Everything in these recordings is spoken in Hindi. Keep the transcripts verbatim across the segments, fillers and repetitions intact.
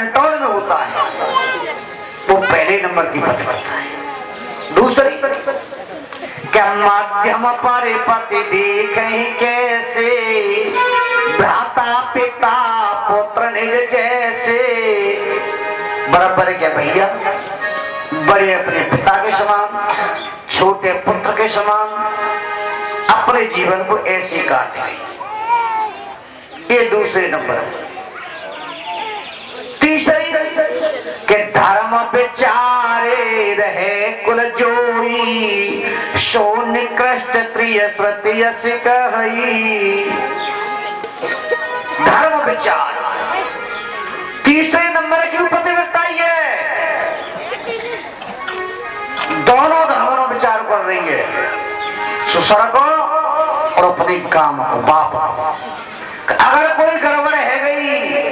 कंट्रोल में होता है वो पहले नंबर की पतिव्रता है। दूसरी क्या माध्यम पर पति देखें कैसे, भ्राता पिता पुत्र निज जैसे। बराबर है क्या भैया, बड़े अपने पिता के समान, छोटे पुत्र के समान अपने जीवन को ऐसे काटे, ये दूसरे नंबर। तीसरी के धर्म विचारे रहे कुल जोई, सो निकृष्ट त्रिय प्रत्यस कही। धर्म विचार तीसरे नंबर की पतिव्रता है। दोनों धर्मों विचार कर रही है, ससुर को और अपने काम को, बाप को। अगर कोई गड़बड़ है गई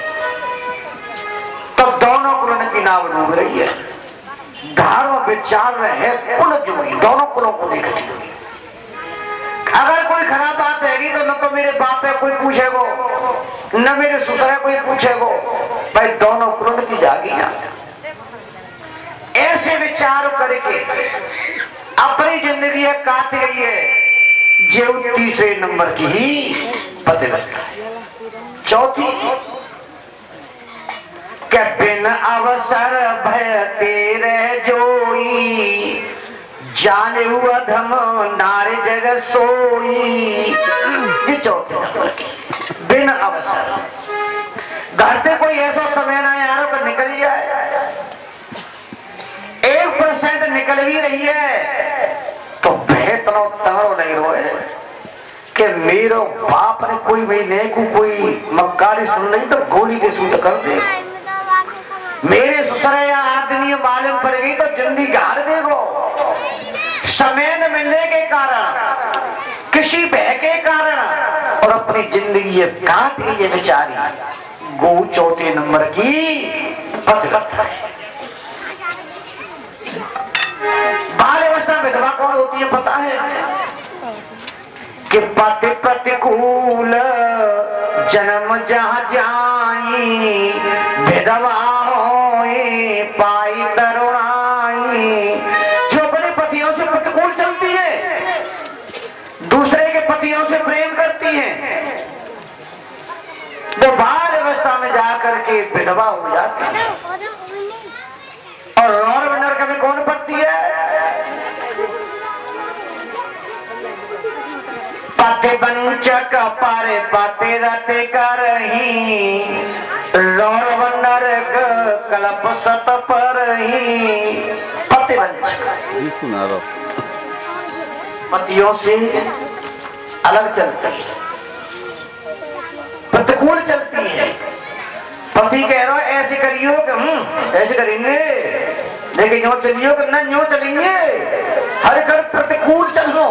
तो दोनों कुलों की नाव डूब रही है। धर्म विचार है कुल जोई, दोनों कुलों को देखती हुई। अगर कोई खराब बात रहेगी तो न तो मेरे बाप है कोई पूछेगो, न मेरे ससुर है कोई पूछेगो, भाई दोनों कुलों की जागी ना। ऐसे विचार करके अपनी जिंदगी काट गई है जो तीसरे नंबर की ही पतिव्रता है। चौथी के बिन अवसर भय तेरे जोई, जाने हुआ धम नारे जग सोई। ये चौथे नंबर की बिन अवसर। घर पे कोई ऐसा समय ना यारों का निकल जाए, एक परसेंट निकल भी रही है तो बेहतनो तगड़ो नहीं रोए कि मेरे बाप ने कोई महीने को कोई मक्कारी सुन नहीं तो गोली के सूट कर दे। मेरे ससुर या आदमी मालूम पड़ गई तो जिंदगी गाड़ देगो। समय न मिलने के कारण, किसी भय के कारण और अपनी जिंदगी ये काट ली ये बेचारी। गौ चौथे नंबर की पतिव्रता है। बाल अवस्था विधवा कौन होती है पता है कि पति प्रतिकूल जन्म जहां जाई, विधवा होई पाई तरुणाई। जो अपने पतियों से प्रतिकूल चलती है, दूसरे के पतियों से प्रेम करती है, वो बाल अवस्था में जाकर के विधवा हो जाती है। और रौर नरक में कौन पड़ती है? पति वंचक पर पति रत करही, रौर नरक कलप सत पर ही। पति वंचक पतियों से अलग चलती है, प्रतिकूल चलती है। पति कह रहा है ऐसे करियो कि हम ऐसे करेंगे, लेकिन यूं चलियो कि न यूं चलेंगे, हर घर प्रतिकूल चल लो।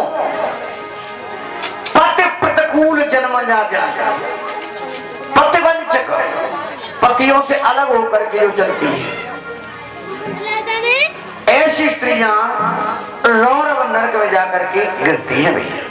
पति प्रतिकूल जन्म जा जाए, पतिवंचक पतियों से अलग होकर के जो चलती है, ऐसी स्त्रियां रौरव नरक में जाकर के गिरती हैं। भैया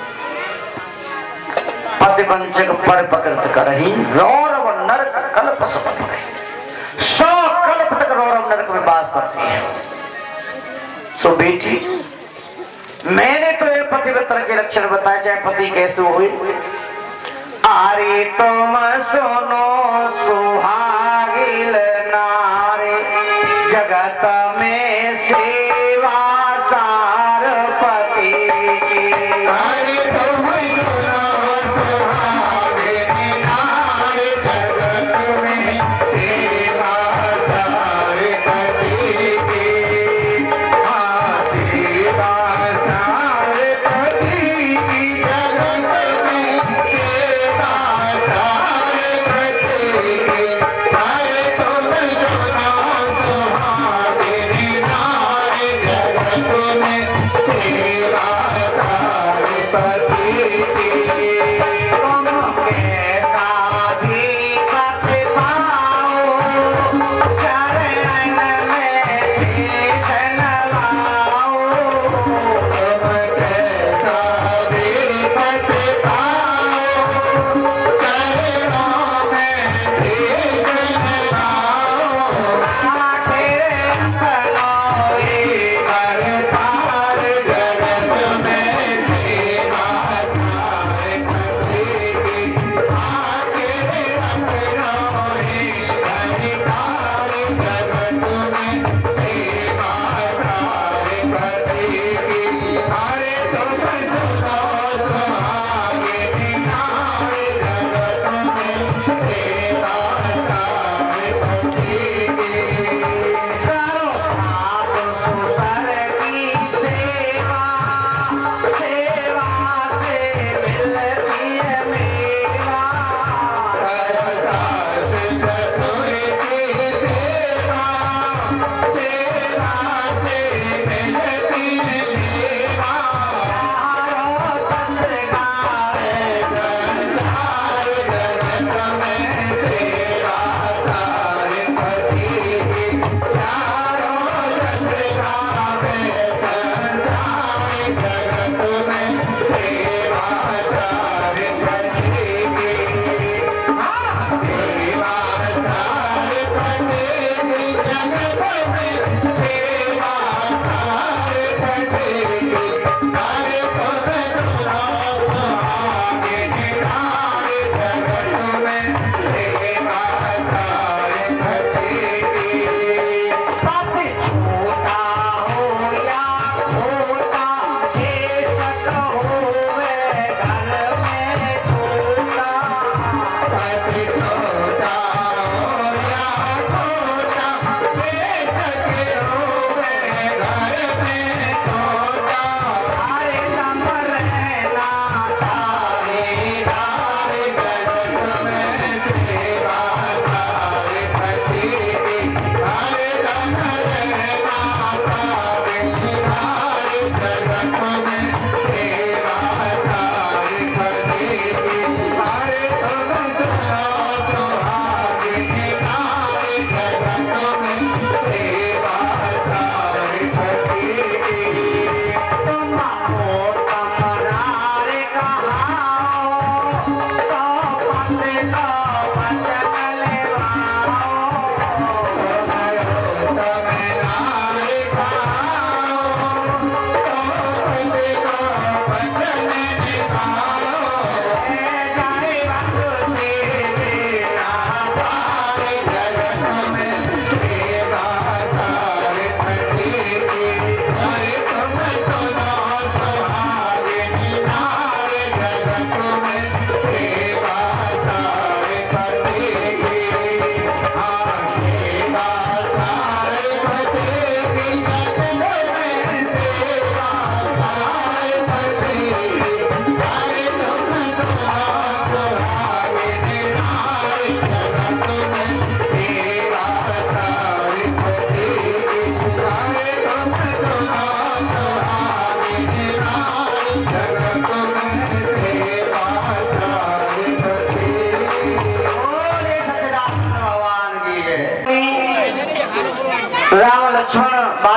पतिवंचक पर पकड़ करही, रौरव नरक कल्प सपत रहे। सौ कल्प तक रौरव नरक में वास करती है। सो बेटी, मैंने तो ये पतिव्रता के लक्षण बताए, चाहे पति कैसे हुए। आरे तुम सुनो सुहागिल नारे, जगत में सेवा सार पति की। आरे तुम सुनो सुहागिल नारे, जगत में सेवा सार पति की। हाँ सेवा सार पति की, जगत में सेवा सार पति की। आरे तुम सुनो सुहागिल नारे, जगत में सेवा सार पति की। तुम कैसा भी पत पाओ, चरण में शीश नवाओ। तुम कैसा भी पत पाओ, चरणों में शीश नवाओ।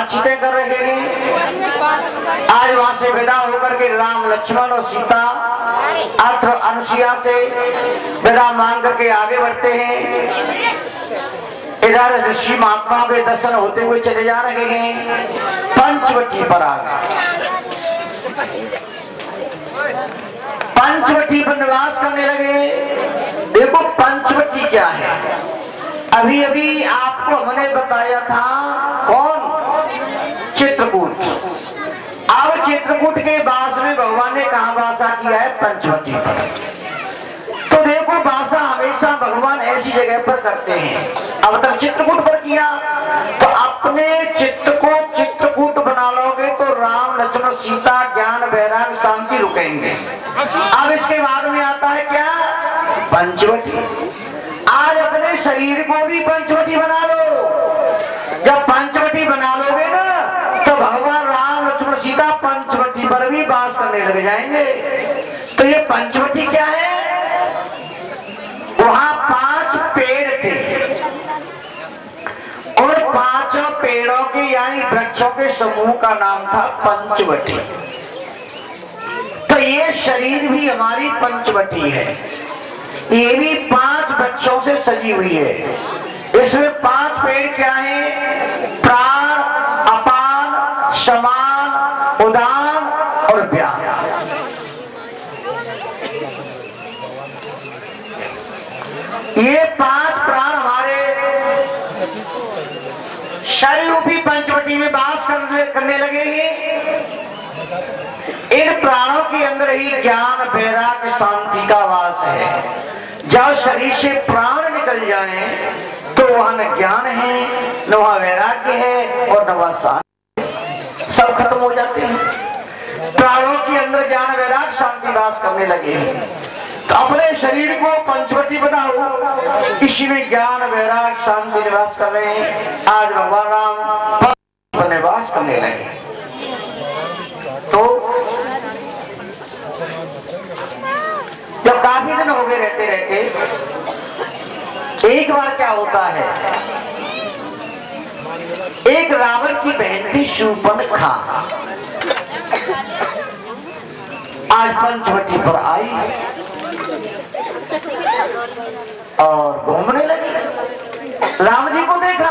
बातचीतें कर रहे हैं। आज वहां से विदा होकर के राम लक्ष्मण और सीता अर्थ अनुसुईया से विदा मांग करके आगे बढ़ते हैं। इधर ऋषि महात्माओं के दर्शन होते हुए चले जा रहे हैं। पंचवटी पर आ गए। पंचवटी पर निवास करने लगे। देखो पंचवटी क्या है, अभी अभी आपको हमने बताया था कौन, चित्रकूट। अब चित्रकूट के पास में भगवान ने कहा वासा किया है, पंचवटी पर। तो देखो वासा हमेशा भगवान ऐसी जगह पर करते हैं। अब तक चित्रकूट पर किया, तो अपने चित्त को चित्रकूट बना लोगे तो राम लक्ष्मण सीता ज्ञान वैराग शांति रुकेंगे। अब इसके बाद में आता है क्या, पंचवटी। आज अपने शरीर को भी पंचवटी बना लो। जब पंचवटी बना लोगे ना तो भगवान राम लक्ष्मण सीता पंचवटी पर भी वास करने लग जाएंगे। तो ये पंचवटी क्या है, वहां पांच पेड़ थे और पांचों पेड़ों के यानी वृक्षों के समूह का नाम था पंचवटी। तो ये शरीर भी हमारी पंचवटी है। ये भी पांच वृक्षों से सजी हुई है। इसमें पांच पेड़ क्या है, प्राण, अपान, समान, उदान और व्यान। ये पांच प्राण हमारे शरीर रूपी पंचवटी में वास करने लगेंगे। इन प्राणों के अंदर ही ज्ञान वैराग्य शांति का वास है। जब शरीर से प्राण निकल जाएं तो वहां न ज्ञान है, न वहां वैराग्य है और न वहां शांति, सब खत्म हो जाते हैं। प्राणों के अंदर ज्ञान वैराग्य शांति वास करने लगे। तो अपने शरीर को पंचवटी बनाओ, इसी में ज्ञान वैराग्य शांति निवास कर रहे हैं। आज भगवान राम निवास करने लगे। तो जब काफी दिन हो गए रहते रहते एक बार क्या होता है, एक रावण की बहन थी शूर्पणखा, आज पंचवटी पर आई और घूमने लगी। राम जी को देखा,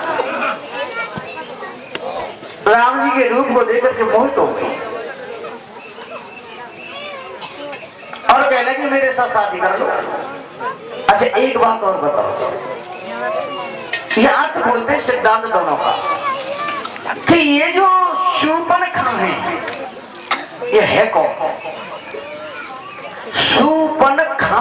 राम जी के रूप को देखकर के मोहित हो गई और कहने लगी मेरे साथ शादी कर लो। अच्छा एक बात और बताओ, ये अर्थ बोलते हैं सिद्धांत दोनों का कि ये जो शूर्पणखा है ये है कौन? शूर्पणखा,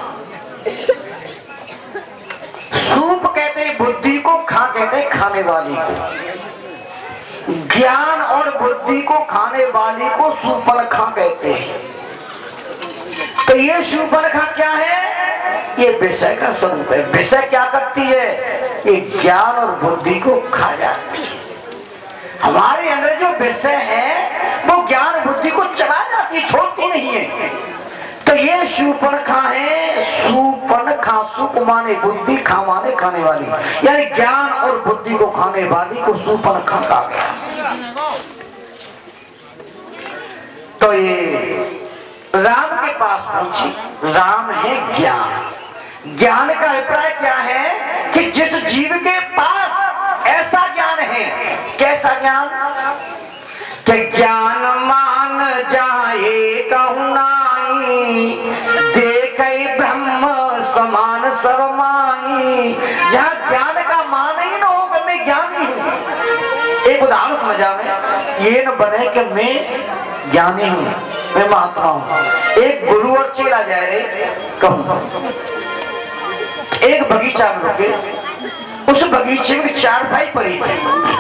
सूप कहते हैं बुद्धि को, खा कहते हैं खाने वाली को। ज्ञान और बुद्धि को खाने वाली को शूर्पणखा कहते हैं। तो ये शूर्पणखा क्या है, ये विषय का स्वरूप है। विषय क्या करती है, ये ज्ञान और बुद्धि को खा जाती है। हमारे अंदर जो विषय है वो ज्ञान बुद्धि को चला जाती है, छोड़ती नहीं है। तो ये शूर्पणखा है। शूर्पणखा, सुप माने बुद्धि, खा माने खाने वाली, यानी ज्ञान और बुद्धि को खाने वाली को शूर्पणखा कहा गया। तो ये राम के पास पहुंची। राम है ज्ञान। ज्ञान का अभिप्राय क्या है कि जिस जीव के पास ऐसा ज्ञान है, कैसा ज्ञान कि ज्ञान मान जाए कहूं नाई, देखे ब्रह्म समान सर्वमाई। जहां ज्ञान का मान ही न हो कि मैं ज्ञानी हूं। एक उदाहरण समझा मैं, ये न बने कि मैं ज्ञानी हूं, मैं महात्मा हूं। एक गुरु और चेला जा रहे कहूं, एक बगीचा में रुके। उस बगीचे में चार भाई पड़ी थी।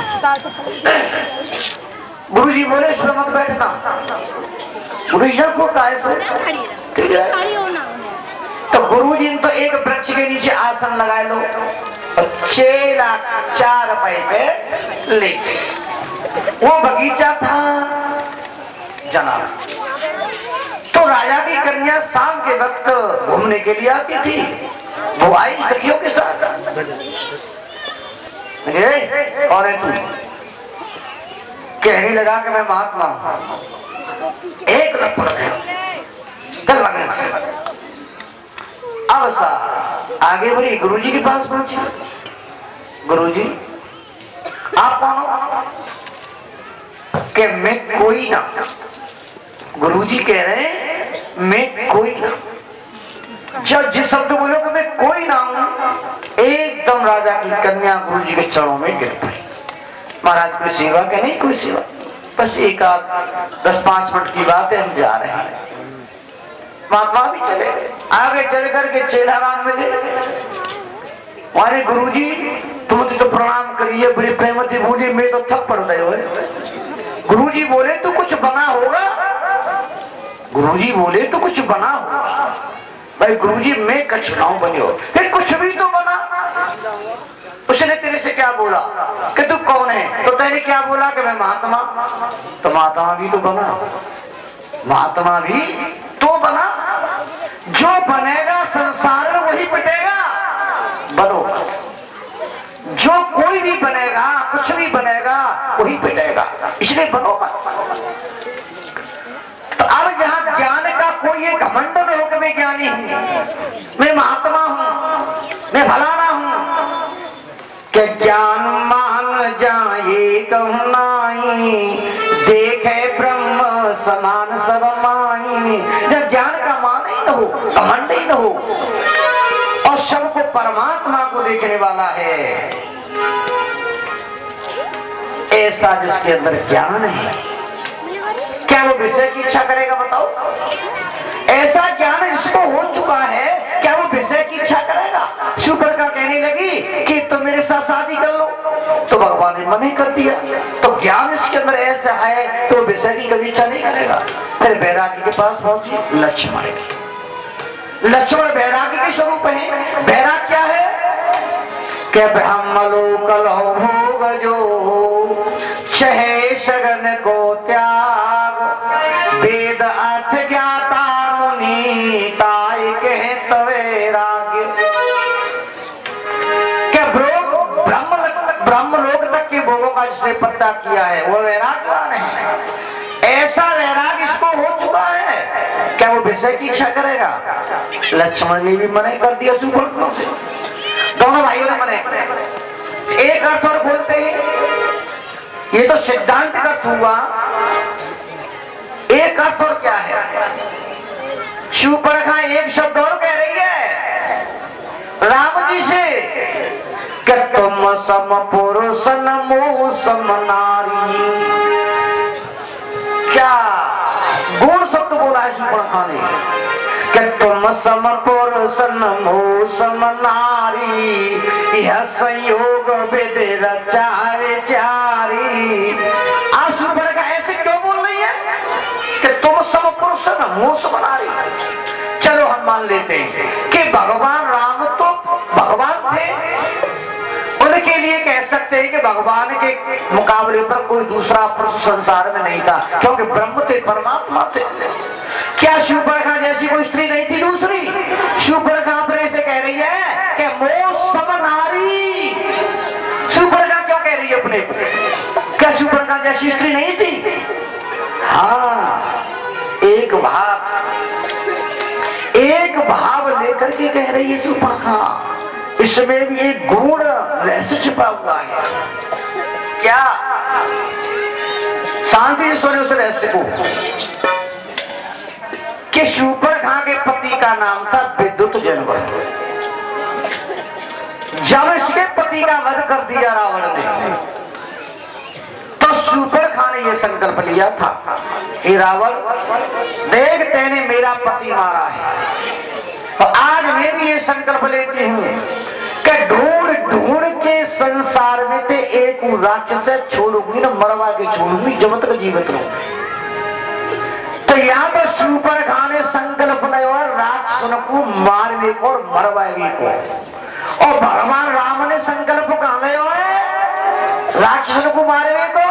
गुरु जी बोले इसमें मत बैठना। गुरु जी को काहे से, ठीक है। तो गुरु जी ने तो एक वृक्ष के नीचे आसन लगाए लो और चेला चार पाई पे लेके। वो बगीचा था जना। तो राजा की कन्या शाम के वक्त घूमने के लिए आती थी। वो आई सखियों के साथ। और तू कहने लगा कि मैं महात्मा हूं। एक लपड़ है कर लगने से अब सा आगे बढ़ी, गुरुजी के पास पहुंची। गुरुजी आप कौन हो? कि मैं कोई ना। गुरुजी कह रहे हैं मैं कोई ना। जब जिस शब्द बोलो कि मैं कोई ना हूं, एकदम राजा की कन्या गुरुजी के चरणों में गिर पड़ी। महाराज कोई सेवा के नहीं, कोई सेवा, बस एक आध दस पांच मिनट की बात है, हम जा रहे हैं। महात्मा भी चले आगे, चले करके चेला राम मिले। अरे गुरुजी तुम तो प्रणाम करिए, बड़ी प्रेमती बोली, मैं तो थक पड़ रहे हो। गुरुजी बोले तो कुछ बना होगा। गुरुजी बोले तो कुछ बना होगा। भाई गुरुजी मैं कछुनाऊ बनियो, कुछ भी तो बना। उसने तेरे से क्या बोला कि तू कौन है? तो तेने क्या बोला कि मैं महात्मा। तो महात्मा भी तो बना, महात्मा भी तो बना। जो बनेगा संसार में वही पिटेगा। बनो, जो कोई भी बनेगा, कुछ भी बनेगा वही पिटेगा, इसलिए बनो मत। तो अब जहां ज्ञान का कोई एक घमंड में हो कि मैं ज्ञानी हूं, मैं महात्मा हूं, मैं फलाना हूं, कि ज्ञान मान जाए कहनाई, देखे ब्रह्म समान सब माई। जब ज्ञान का मान ही न हो, घमंड ही न हो, और सबको परमात्मा को देखने वाला है, ऐसा जिसके अंदर ज्ञान है, क्या वो विषय की इच्छा करेगा? बताओ। ऐसा ज्ञान जिसको हो चुका है, क्या वो विषय की इच्छा करेगा? सुपर्णखा कहने लगी कि तुम तो मेरे साथ शादी कर लो, तो भगवान ने मना कर दिया। तो ज्ञान इसके अंदर ऐसा है तो विषय की कभी इच्छा नहीं करेगा। फिर बैरागी के पास पहुंची लक्ष्मण की। लक्ष्मण बैरागी के स्वरूप है। बैराग क्या है? कि ब्रह्मलोक लहो भोग जो, चहे सगन को त्याग, वेद अर्थ ज्ञाता मुनि, ताई कहे तवे राग। क्या ब्रह्म ब्रह्मलोक तक के भोगों का जिसने पता किया है वो वैराग्यवान है। ऐसा वैराग इसको हो चुका है, क्या वो विषय की इच्छा करेगा? लक्ष्मण ने भी मना कर दिया सुपर्णखा से, दोनों भाइयों ने मना। एक अर्थ और बोलते हैं, ये तो सिद्धांत का अर्थ हुआ। एक अर्थ और क्या है? सुपर्णखा एक शब्द और कह रही है राम जी से कि तुम सम पुरुष नमो सम नारी। क्या गुण शब्द बोला है सुपर्णखा ने कि तुम सम पुरुष नमो सम नारी, यह संयोग वेद रचाए चारी। आज सुपर्णखा ऐसे क्यों बोल रही है कि तुम सम पुरुष नमो सम नारी? चलो हम मान लेते हैं कि भगवान राम तो भगवान थे, उनके लिए कह सकते हैं कि भगवान के मुकाबले पर कोई दूसरा पुरुष संसार में नहीं था, क्योंकि ब्रह्म थे, परमात्मा थे। क्या सुपर्णखा जैसी कोई स्त्री नहीं थी दूसरी? सुपर्णखा पर ऐसे कह रही है कि मो सम नारी। सुपर्णखा क्यों कह रही है अपने? क्या सुपर्णखा जैसी स्त्री नहीं थी? हाँ, एक भाव एक भाव लेकर के कह रही है सुपर्णखा। इसमें भी एक गुण रहस्य छिपा हुआ है। क्या? शांति सुने उस रहस्य को कि सुपर्णखा के पति का नाम था विद्युत जनवर। जब इसके पति का वध कर दिया रावण ने, तो सुपर्णखा ने यह संकल्प लिया था कि रावण देख, तेने मेरा पति मारा है, तो आज मैं भी ये संकल्प लेती हूं कि ढूंढ ढूंढ के संसार में ते एक राक्षस छोड़ूंगी ना, मरवा के छोड़ूंगी, जब तक जीवित रहूंगी। तो यहाँ तो सुपर्णखा ने संकल्प लिया राक्षस को मारने को और मरवाने को, और भगवान राम ने संकल्प कहा लिया है राक्षस को मारने को।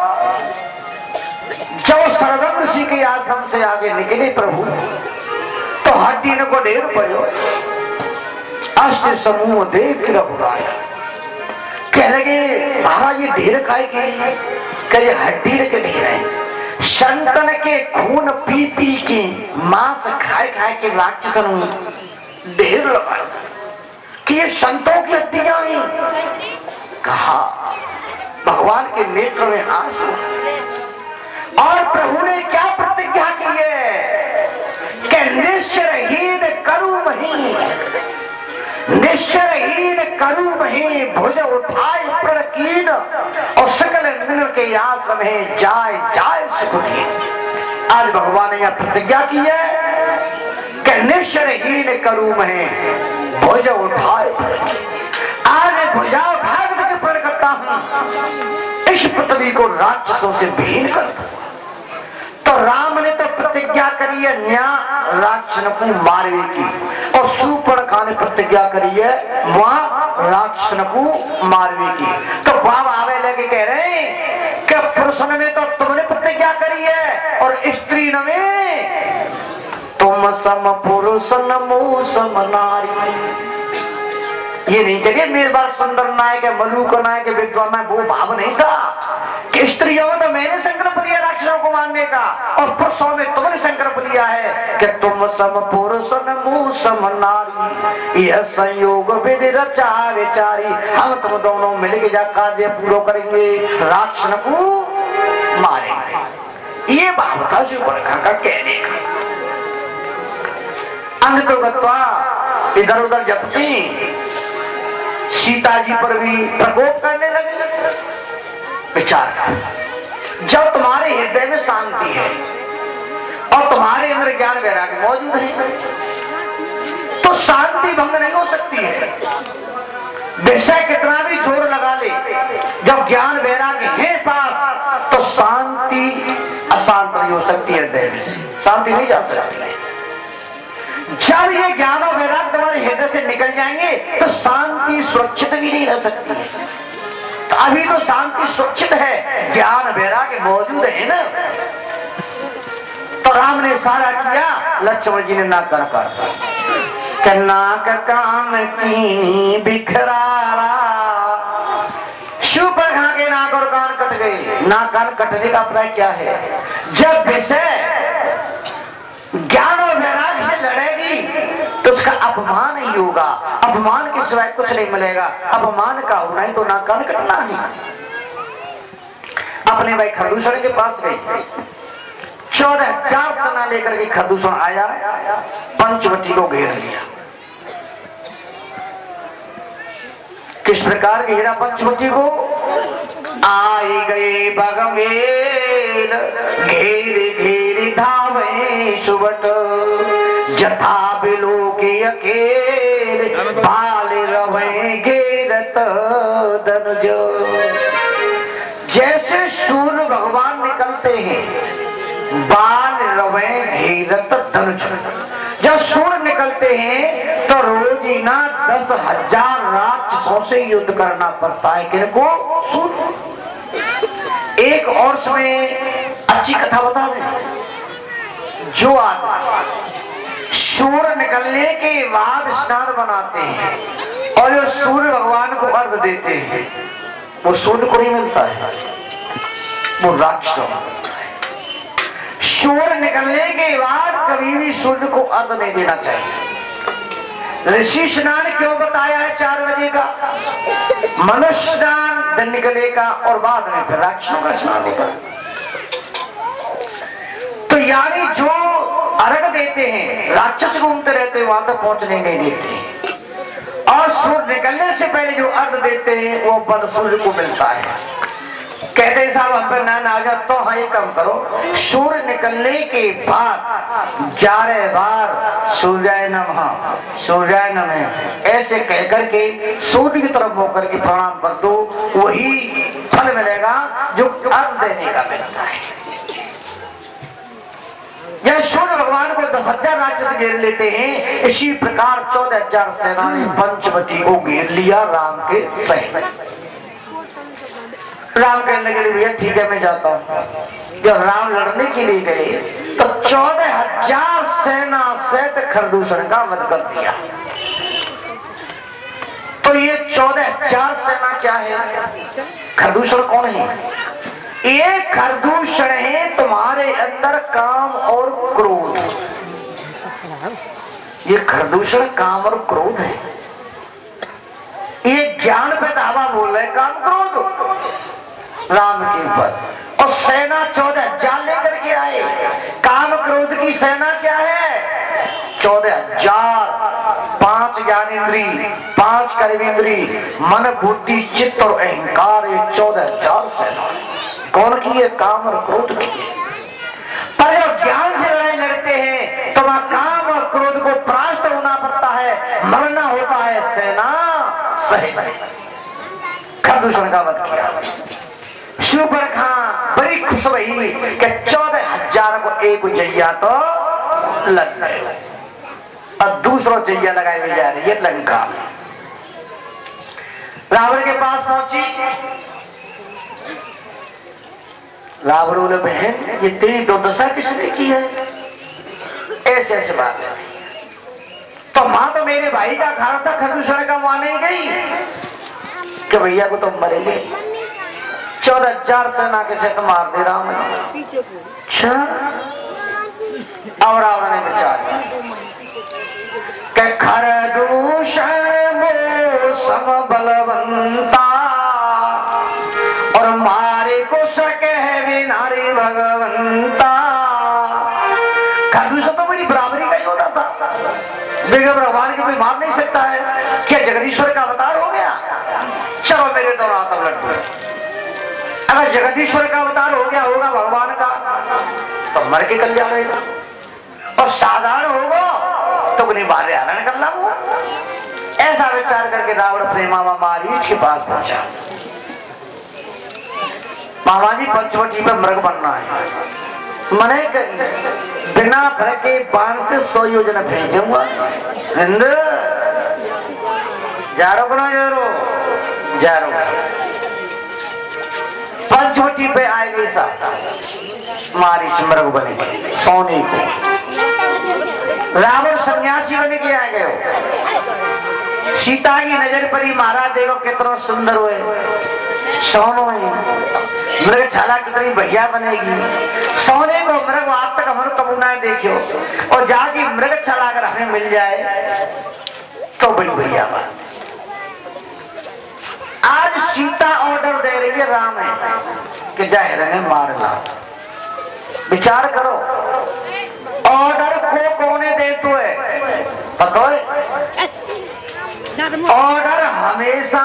जब सर्वज्ञ ऋषि के आश्रम से आगे निकले प्रभु, तो हड्डी न को ढेर पड़ो, अष्ट समूह देख रघुराया। कह लगे महाराज ये ढेर खाए के कई हड्डी के ढेर है। संतन के खून पी पी के मांस खाए खाए के राक्षसन ढेर लगा कि ये संतों की हड्डियां ही। कहा भगवान के नेत्र में आंसू। और प्रभु ने क्या प्रतिज्ञा की है कि निश्चरहीन करू मही, निश्चरहीन करू मही, भुज उठाए प्रणकीन और सकल मिल के आश्रम में जाए जाए सुख की। आज भगवान ने यह प्रतिज्ञा की है कि निश्चरहीन करू मही, भुज उठाए। आज मैं भुजा उठा करके प्रण करता हूं, इस पृथ्वी को राक्षसों से भीन कर दूंगा। तो राम ने तो प्रतिज्ञा करी है न्या राक्षस को मारने की, और सूर्पणखा ने प्रतिज्ञा करी है वहां राक्षस को मारने की। तो बाबा आवे लगे कह रहे हैं कि पुरुष में तो तुमने प्रतिज्ञा करी है और स्त्री में तुम सम पुरुष नमो सम नारी। ये नहीं करिए मेरे बार सुंदर नायक है, मलूक नायक है, विद्वान नायक, वो भाव नहीं था कि स्त्रियों में तो मैंने संकल्प लिया राक्षसों को मारने का, और पुरुषों में तुमने संकल्प लिया है कि तुम सम पुरुष नमो सम नारी, यह संयोग विधि रचा विचारी। हम तुम दोनों मिलके जा कार्य पूरा करेंगे, राक्षस को मारेंगे। ये भाव था सूर्पणखा का कहने का। अंग तो गत्वा इधर उधर जपती, सीता जी पर भी प्रकोप करने लगे। विचार जब तुम्हारे हृदय में शांति है और तुम्हारे अंदर ज्ञान वैराग्य मौजूद है तो शांति भंग नहीं हो सकती है। विषय कितना भी जोर लगा ले, जब ज्ञान वैराग्य है पास तो शांति अशांत नहीं हो सकती है। हृदय में शांति नहीं जा सकती है। जब ये ज्ञान और वैराग्य तुम्हारे हृदय से निकल जाएंगे तो शांति सुरक्षित भी नहीं रह सकती है। तो अभी तो शांति सुरक्षित है, ज्ञान वैराग्य मौजूद है ना। तो राम ने इशारा किया, लक्ष्मण जी ने नाक कर कर नाक कान की बिखरारा। सूर्पणखा के नाक और कान कट गए। नाक कान कटने का अभिप्राय क्या है? जब विषय ज्ञान और वैराग्य से लड़ेगी तो उसका अपमान ही होगा, अपमान के सिवाय कुछ नहीं मिलेगा। अपमान का होना ही तो ना कान कटना ही। अपने भाई खरदूषण के पास गई, चौदह हजार सेना लेकर के खरदूषण आया, पंचवटी को घेर लिया। किस प्रकार घेरा पंचवटी को? आई गए बगमेल घेरे घेरे धावे सुबट, जथा बिलो के अकेले बाल रवे घेरत धनुज। जैसे सूर्य भगवान निकलते हैं बाल रवे घेरत धनुज। जब सूर्य निकलते हैं तो रोजीना दस हजार राक्षसों से युद्ध करना पड़ता है। किनको? सूर्य। एक और में अच्छी कथा बता दें। जो आदमी सूर्य निकलने के बाद स्नान बनाते हैं और जो सूर्य भगवान को अर्घ देते हैं वो सूर्य को नहीं मिलता है, वो राक्षसों। सूर्य निकलने के बाद कभी भी सूर्य को अर्घ नहीं देना चाहिए। ऋषि स्नान क्यों बताया है चार बजे का? मनुष्य स्नान दिन निकले का और बाद में फिर राक्षसों का स्नान होता है। तो यानी जो अर्घ देते हैं राक्षस घूमते रहते हैं वहां तक पहुंचने नहीं देते, और सूर्य निकलने से पहले जो अर्घ देते हैं वो बल सूर्य को मिलता है। कहते साहब हम पर ना आ जाओ तो हाँ ये काम करो, सूर्य निकलने के बाद ग्यारह बार सूर्याय नमः सूर्याय नमः ऐसे कह करके सूर्य की तरफ होकर के प्रणाम कर दो, वही फल मिलेगा जो अर्घ देने का मिलता है। यह सूर्य भगवान को दस हजार राक्षस घेर लेते हैं, इसी प्रकार चौदह हजार सेना ने पंचवटी को घेर लिया राम के सहित। राम कहने लगे भैया ठीक है मैं जाता हूं। जब राम लड़ने के लिए गए तो चौदह हजार सेना सहित खरदूषण का वध कर दिया। तो ये चौदह हजार सेना क्या है? खरदूषण कौन है? ये खरदूषण है तुम्हारे अंदर काम और क्रोध। ये खरदूषण काम और क्रोध है। ये ज्ञान पे दावा बोल रहे काम क्रोध राम के ऊपर। और सेना चौदह हजार लेकर के आए। काम क्रोध की सेना क्या है? चौदह हजार। पांच ज्ञानेन्द्री, पांच कर्मेंद्री, मन बुद्धि चित्त और अहंकार, ये चौदह हजार सेना कौन की है? काम और क्रोध की है। पर जब ज्ञान से लड़ाई लड़ते हैं तो वहां काम और क्रोध को परास्त होना पड़ता है, मरना होता है। सेना सही खरदूषण का वध किया। शूर्पणखा बड़ी खुश हुई कि चौदह हजार को एक जैया तो लग गए। अब दूसरा जैया लगाए हुए जा रही है लंका। रावण के पास पहुंची। रावण बोले बहन ये तेरी दुर्दशा किसने की है? ऐसे ऐसे बात है। तो मां तो मेरे भाई का घर था खरदूषण का, वहां नहीं गई कि भैया को तुम मरेंगे। चौदह हजार सेना के से मार दे राम। अच्छा और रावण ने विचार कि खरदूषण मो सम बलवंता और मारे को सके है नारी भगवंता। खरदूषण तो बड़ी बराबरी का ही होता था। देखो भगवान को कोई मार नहीं सकता है। क्या जगदीश्वर का अवतार हो गया? चलो मेरे दोनों हाथ लड्डू। अगर जगदीश्वर का अवतार हो गया होगा भगवान का तो मर के कल्याण रहेगा, और साधारण होगा तो नहीं बारे हरण कर ला। ऐसा विचार करके रावण प्रेमावा मारीच के पास पहुंचा। मामा जी पंचवटी पे मृग बनना है, मने बिना भर के बाण से सौ योजना भेजूंगा। इंद्र जारो करो जारो जारो। पंचवटी पे आए गई सा मारीच मृग बने सोने को। रावण सन्यासी बने के आ गए। सीता की नजर पर ही महाराज देखो कितना सुंदर हुए सोनो है। मृग छाला कितनी बढ़िया बनेगी। सोने को मृग आज तक हमारे कबूना देखियो, और जाके मृग छाला अगर हमें मिल जाए तो बड़ी बढ़िया बात। आज सीता ऑर्डर दे रही है राम है कि जाहिर ने मार ला। विचार करो ऑर्डर को कौने दे तो है पता है? ऑर्डर हमेशा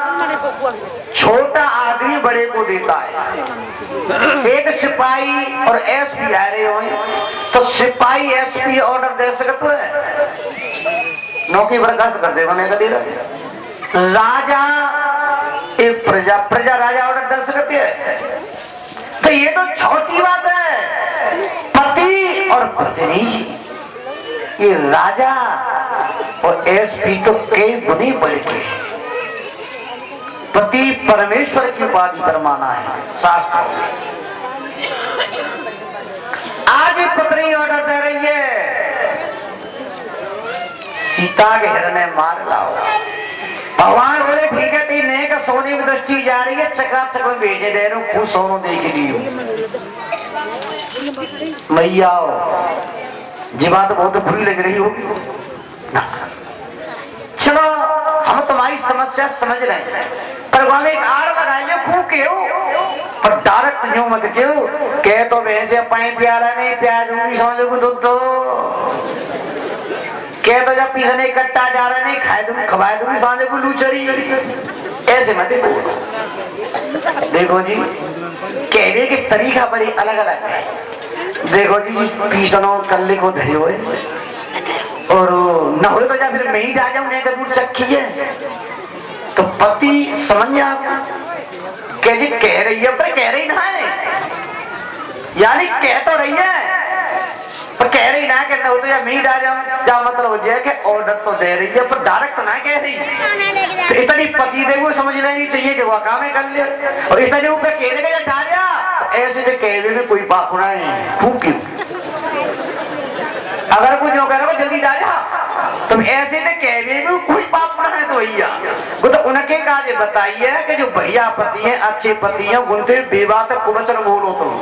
छोटा आदमी बड़े को देता है। एक सिपाही और एसपी आ रहे हो तो सिपाही एसपी ऑर्डर दे सकते है, नौकरी बर्खास्त कर देगा नहीं कभी। राजा एक प्रजा प्रजा राजा ऑर्डर दे सकती है। तो ये तो छोटी बात है। पति और पत्नी, ये राजा और एसपी तो कई गुनी बढ़ के। पति परमेश्वर की बात पर माना है शास्त्रों में। आज पत्नी ऑर्डर दे रही है सीता के हृदय मार लाओ। भगवान बोले ठीक है तीन का सोने की दृष्टि जा रही है, चकाचक में भेजे दे रहे हो, खूब सोनो दे के लिए मैया जीवा तो बहुत बुरी लग रही होगी ना। चलो हम तुम्हारी समस्या समझ रहे हैं, पर वहां एक आड़ लगाइए खूब क्यों, पर डायरेक्ट यूं मत क्यों कह तो भैंसे पानी प्यारा नहीं प्यार दूंगी समझो को दूध दो। कह तो जब पीछे कट्टा जा रहा नहीं खाए दूंगी खवाए दूंगी सांझे को लूचरी। ऐसे मत देखो जी, कहने के तरीका बड़ी अलग अलग है। देखो जी पीसनो कल्ले को धरे हुए और न हो तो जब फिर मैं ही जा जाऊं नहीं तो दूर चक्की है। तो पति समझ जा कह जी कह रही है पर कह रही ना है, यानी कह तो रही है पर कह रही ना कि हो तो या मैं ही जा जाऊं। जा मतलब हो जाए कि ऑर्डर तो दे रही है पर डायरेक्ट ना कह रही। तो इतनी पति देखो समझ लेनी चाहिए कि वह काम कर ले, और इतने ऊपर कहने का डालिया ऐसे जो कहने में कोई बात ना है। अगर कुछ हो करो जल्दी जा जा, तुम ऐसे ने कहने में कोई पाप ना है तो भैया वो तो उनके काजे बताइए कि जो बढ़िया पति हैं, अच्छे पति हैं, उनसे बेवा तक कुवचन बोलो तुम।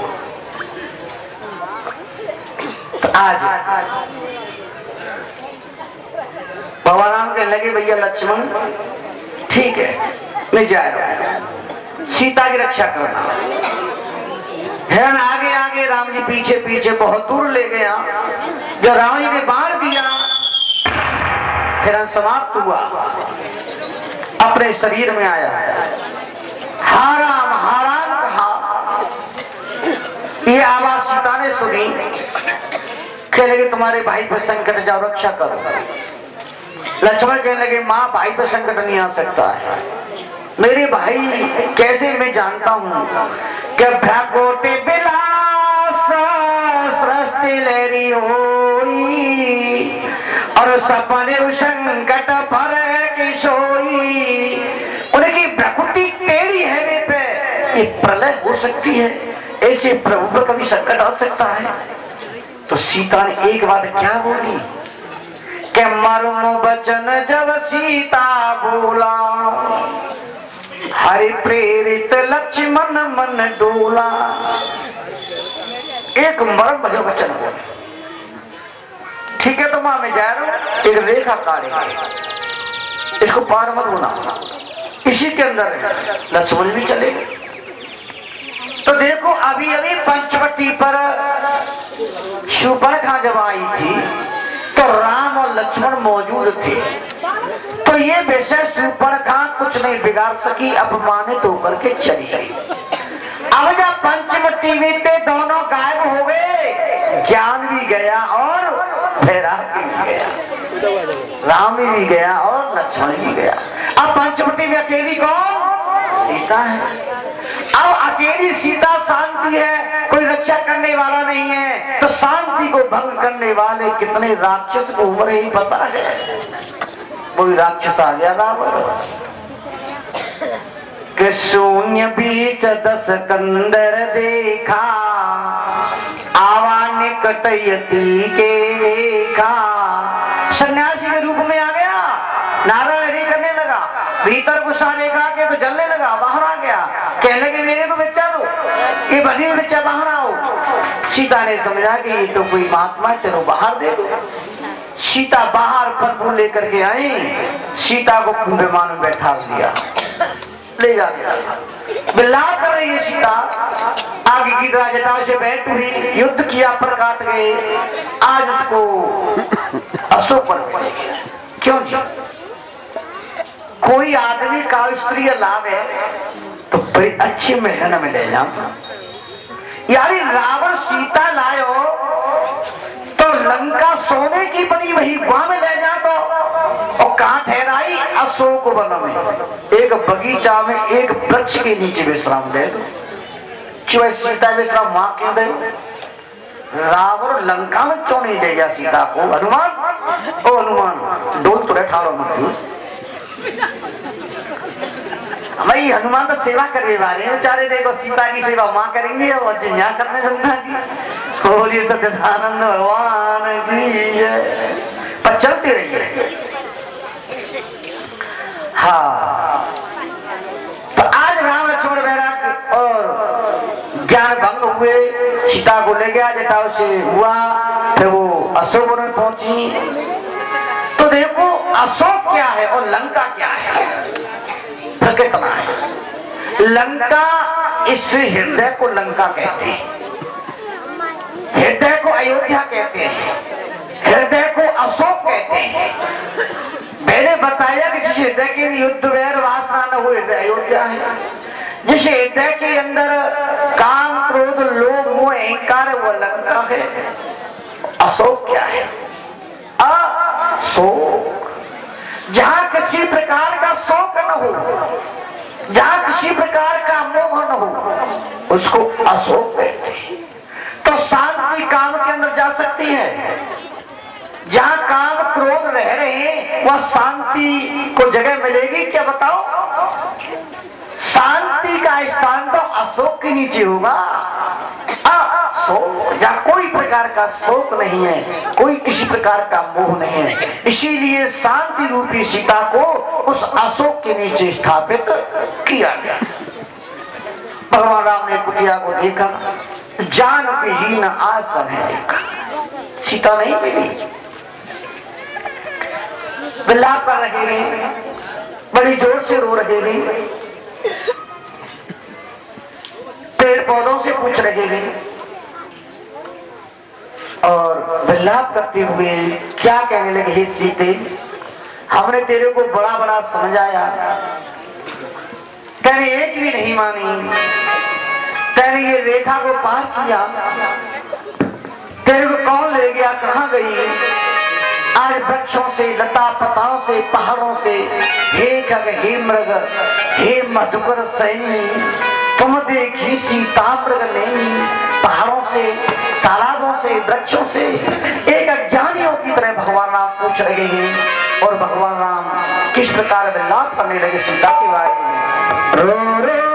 तो आज भगवान राम के लगे भैया लक्ष्मण ठीक है मैं जा रहा हूं, सीता की रक्षा करना। हिरण आगे आगे, राम जी पीछे पीछे बहुत दूर ले गया। जब राम जी ने बाण दिया, हिरण समाप्त हुआ, अपने शरीर में आया। हाराम हाराम कहा। ये आवाज सीता ने सुनी, कहने लगे तुम्हारे भाई पर संकट, जाओ रक्षा करो। लक्ष्मण कहने लगे मां भाई पर संकट नहीं आ सकता है, मेरे भाई कैसे मैं जानता हूं कि भ्राकोटे बिलास सृष्टि लेरी होई और सपने संकट पर किशोई। उनकी भ्राकुटी टेढ़ी है वे पे, ये प्रलय हो सकती है, ऐसे प्रभु पर कभी संकट आ सकता है। तो सीता ने एक बात क्या बोली कि मर्म वचन जब सीता बोला, हरि प्रेरित लक्ष्मण मन डोला। एक मर्म भजो वचन बोला, ठीक है तो मां मैं जा रहा हूं, एक रेखा काटेगा, इसको पार मत होना, इसी के अंदर है। लक्ष्मण भी चले गए। तो देखो अभी अभी पंचवटी पर शूर्पणखा जब आई थी तो राम और लक्ष्मण मौजूद थे। तो ये विषय शूर्पणखा कुछ नहीं बिगाड़ सकी, अपमानित होकर के चली गई। अब जब पंचवटी में थे दोनों गायब हो गए, ज्ञान भी गया और वैराग्य भी गया, राम भी गया और लक्ष्मण भी गया। अब पंचवटी में अकेली कौन? सीता है। अब अकेली सीता शांति है, कोई रक्षा करने वाला नहीं है, तो शांति को भंग करने वाले कितने राक्षस को उम्र ही पता है। कोई राक्षस आ गया रावण के शून्य बीच दस कंदर देखा, आवा निकट यति के रेखा। सन्यासी के रूप में आ गया, नारायण हरि करने लगा, भीतर गुस्सा देखा के तो जलने लगा, बाहर आ गया, कहने लगे मेरे को बच्चा दो, ये बनी हुई बच्चा बाहर आओ। सीता ने समझा कि ये तो कोई महात्मा, चलो बाहर दे दो। सीता बाहर पद लेकर के आई, सीता को विमान में बैठा दिया, ले जा दिया। विलाप कर रही है सीता, आगे की राजता से बैठ हुई, युद्ध किया पर काट गए। आज उसको अशोक पर क्यों जी? कोई आदमी का स्त्री लाभ है तो बड़ी अच्छी महल में ले जाओ। यानी रावण सीता लायो तो लंका सोने की बनी वही वहां में ले जा दो, और कहां ठहराई? अशोक वन में, एक बगीचा में, एक वृक्ष के नीचे विश्राम दे दो। क्यों सीता विश्राम वहां क्यों दे? रावण लंका में क्यों नहीं ले गया सीता को? हनुमान, ओ हनुमान डोल तो ठाड़ो मत, भाई हनुमान तो सेवा करने वाले हैं बेचारे। देखो सीता की सेवा माँ करेंगे और यहाँ करने संता की। बोलिए सच्चिदानंद भगवान की जय। पर चलते रहिए। हाँ, तो आज राम लक्ष्मण वैराग्य और ज्ञान भंग हुए, सीता को ले गया, जटाओं से हुआ, फिर वो अशोक में पहुंची। तो देखो अशोक क्या है और लंका क्या है, कितना है। लंका, इस हृदय को लंका कहते हैं, हृदय को अयोध्या कहते हैं, हृदय को अशोक कहते हैं। मैंने बताया कि जिस हृदय के युद्ध वैर वासना न हो, हृदय अयोध्या है। जिस हृदय के अंदर काम क्रोध लोभ मोह अहंकार, वो लंका है। अशोक क्या है? अशोक, जहां किसी प्रकार का शोक न हो, जहां किसी प्रकार का मोह न हो, उसको अशोक कहते हैं। तो शांति काम के अंदर जा सकती है। जहां काम क्रोध रह रहे हैं वह शांति को जगह मिलेगी क्या? बताओ। शांति का स्थान तो अशोक के नीचे होगा। शोक या कोई प्रकार का शोक नहीं है, कोई किसी प्रकार का मोह नहीं है। इसीलिए शांति रूपी सीता को उस अशोक के नीचे स्थापित किया गया। भगवान राम ने कुटिया को देखा, जान विहीन आश्रम है देखा, सीता नहीं मिली। विलाप कर रहे हैं, बड़ी जोर से रो रहे हैं, पेड़ पौधों से पूछ रहे हैं और विलाप करते हुए क्या कहने लगे, हे सीते हमने तेरे को बड़ा बड़ा समझाया, तेने एक भी नहीं मानी, तेने ये रेखा को पार किया, तेरे को कौन ले गया, कहां गई? आज वृक्षों से, लता पताओं से, पहाड़ों से, हे गग हे मृग हे मधुकर सैनी, तुम देखी सीता मृग नहीं। पहाड़ों से, तालाबों से, वृक्षों से एक अज्ञानियों की तरह भगवान राम पूछ रहे हैं और भगवान राम किस प्रकार विलाप करने लगे सीता के बारे में। रो रो